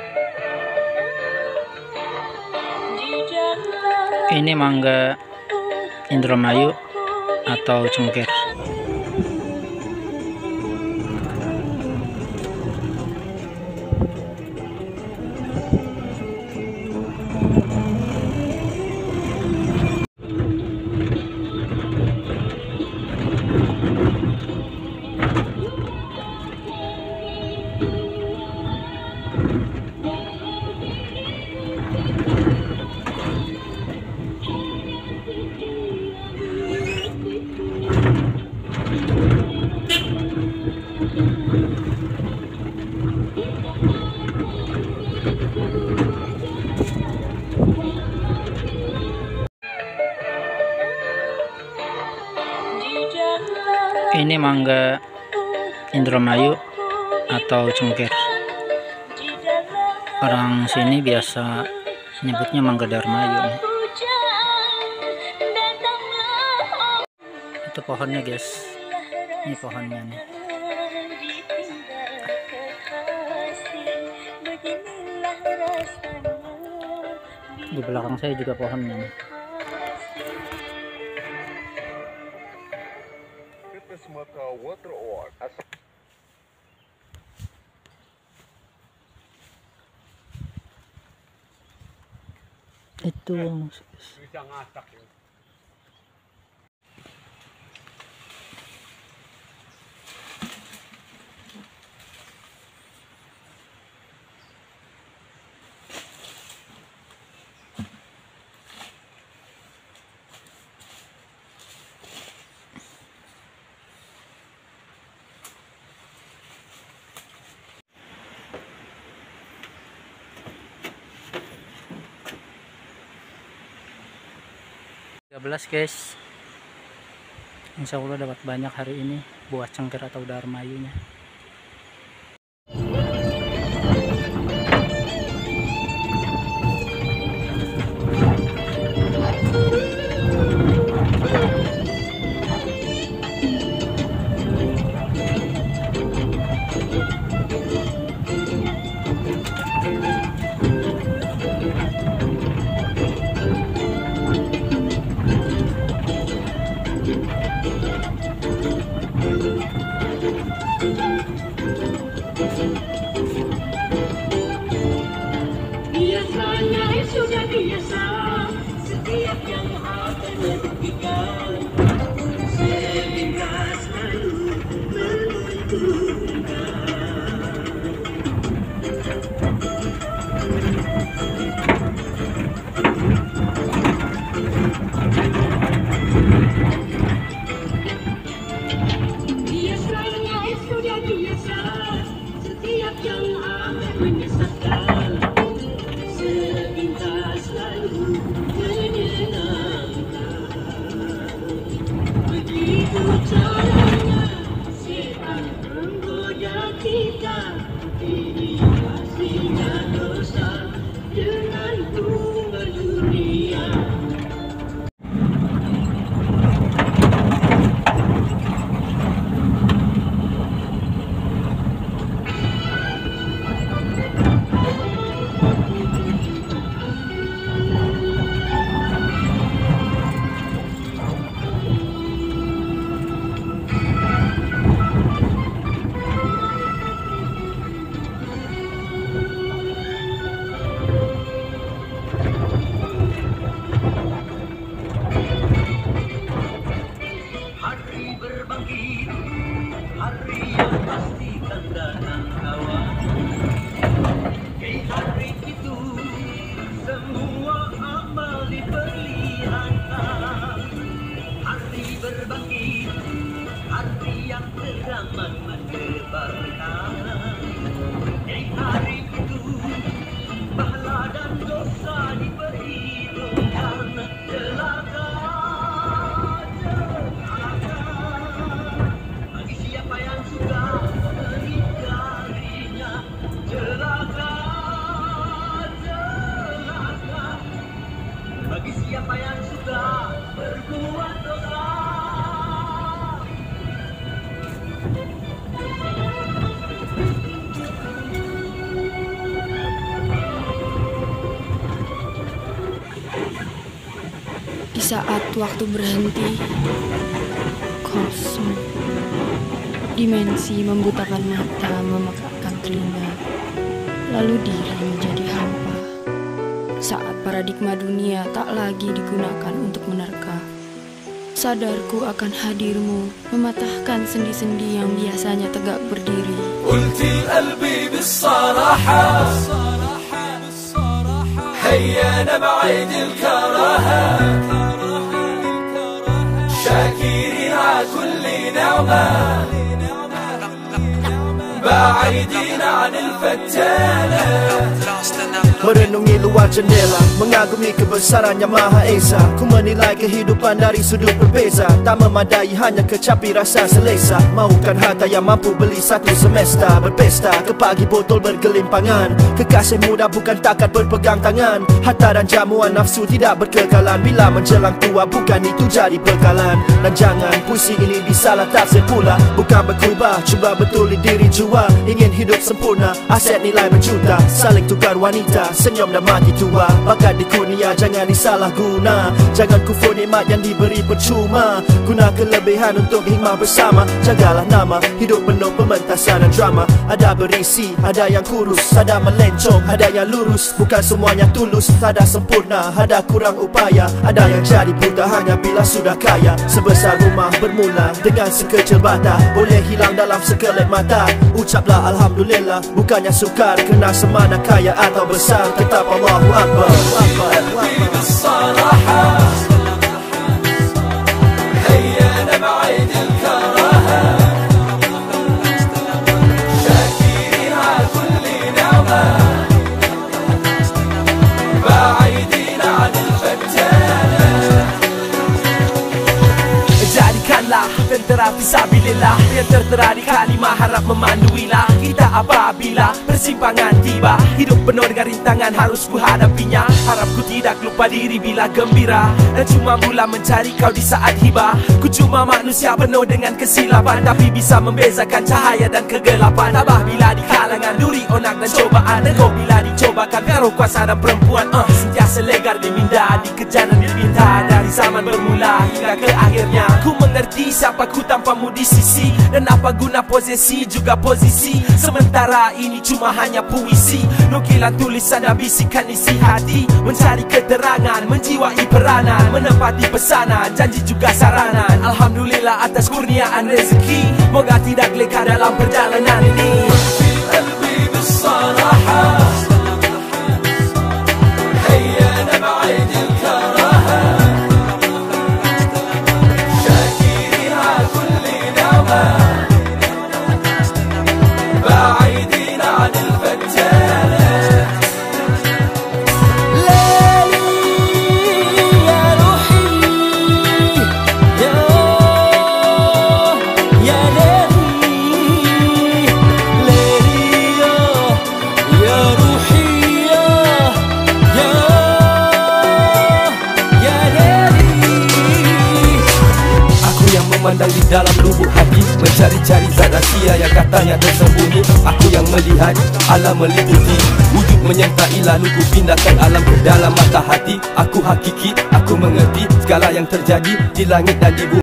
Ini mangga Indramayu atau cengkir. Ini mangga Indramayu atau cengkir. Orang sini biasa nyebutnya mangga Darmayu. Itu pohonnya guys. Ini pohonnya nih. Di belakang saya juga pohonnya nih. Itu bisa ngasak ya. Guys, insya Allah dapat banyak hari ini buah cengkir atau darmayunya. Biasanya sudah biasa, setiap yang akan merugikan, sehingga selalu menguntungkan. Biasanya sudah biasa, setiap yang akan menyesatkan, sepintas lalu menyenangkan. Begitu caranya setan menggoda kita, ini pastinya dosa dengan bunga dunia. saat waktu berhenti, kosong. Dimensi membutakan mata, memekakkan telinga, lalu diri menjadi hampa. Saat paradigma dunia tak lagi digunakan untuk menerka, sadarku akan hadirmu, mematahkan sendi-sendi yang biasanya tegak berdiri. قلتي قلبي بالصراحة هيا نبعد الكراهة شاكرين على كل نعمة بعيدين عن الفتانة. Merenungi luar jendela, mengagumi kebesaran yang Maha Esa. Ku menilai kehidupan dari sudut berbeza. Tak memadai hanya kecapi rasa selesa. Mahukan harta yang mampu beli satu semesta. Berpesta ke pagi botol bergelimpangan. Kekasih muda bukan takat berpegang tangan. Harta dan jamuan nafsu tidak berkekalan. Bila menjelang tua bukan itu jadi bekalan. Dan jangan puisi ini disalah tafsir pula. Bukan berkubah, cuba betuli diri jua. Ingin hidup sempurna, aset nilai berjuta. Saling tukar wanita, senyum dan mati tua. Bakat di kurnia jangan disalah guna. Jangan kufur nikmat yang diberi percuma. Guna kelebihan untuk hikmah bersama. Jagalah nama, hidup penuh pementasan dan drama. Ada berisi, ada yang kurus, ada melencong, ada yang lurus. Bukan semuanya tulus, tak ada sempurna, ada kurang upaya. Ada yang jadi buta hanya bila sudah kaya. Sebesar rumah bermula dengan sekecil bata, boleh hilang dalam sekelip mata. Ucaplah Alhamdulillah, bukannya sukar kerana semana kaya atau besar. Tetap Allahu Akbar. قلبي بالصراحة هيا نبعد الكراهة شاكرين على كل نعمة بعيدين عن الفتانة. Jadikanlah tentera fisabilillah yang tertera di kalimah harap memanduilah kita apabila persimpangan tiba. Hidup penuh dengan rintangan harus ku hadapinya. Harapku tidak lupa diri bila gembira dan cuma mula mencari kau di saat hibah. Ku cuma manusia penuh dengan kesilapan, tapi bisa membezakan cahaya dan kegelapan. Tabah bila di kalangan duri onak dan cobaan, dan kau bila dicobakan karo kuasa dan perempuan. Sentiasa legar diminda, dikejar dan dipinta. Dari zaman bermula hingga ke akhirnya ku mengerti siapaku tanpamu di sisi. Dan apa guna posesi juga posisi. Sementara ini cuma hanya puisi, nukilan tulisan dan bisikan isi hati. Mencari keterangan, menjiwai peranan, menepati pesanan, janji juga saranan. Alhamdulillah atas kurniaan rezeki, moga tidak leka dalam perjalanan ini. قلبي بالصراحة هيا نبعد الكراهة شاكرين على كل نعمة بعيدين عن الفتانة. Memandang di dalam lubuk hati, mencari-cari zat rahsia yang katanya tersembunyi. Aku yang melihat, alam meliputi, wujud menyertai lalu ku pindahkan alam ke dalam mata hati. Aku hakiki, aku mengerti segala yang terjadi di langit dan di bumi.